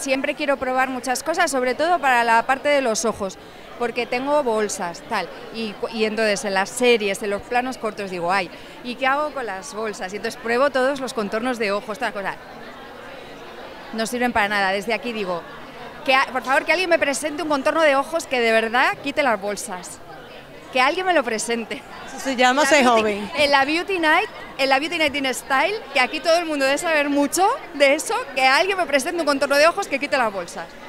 siempre quiero probar muchas cosas, sobre todo para la parte de los ojos, porque tengo bolsas, tal, y entonces en las series, en los planos cortos digo, ay, ¿y qué hago con las bolsas? Y entonces pruebo todos los contornos de ojos, todas las cosas. No sirven para nada, desde aquí digo, por favor que alguien me presente un contorno de ojos que de verdad quite las bolsas. Que alguien me lo presente. Eso se llama ser joven. En la Beauty Night in Style, que aquí todo el mundo debe saber mucho de eso, que alguien me presente un contorno de ojos que quite las bolsas.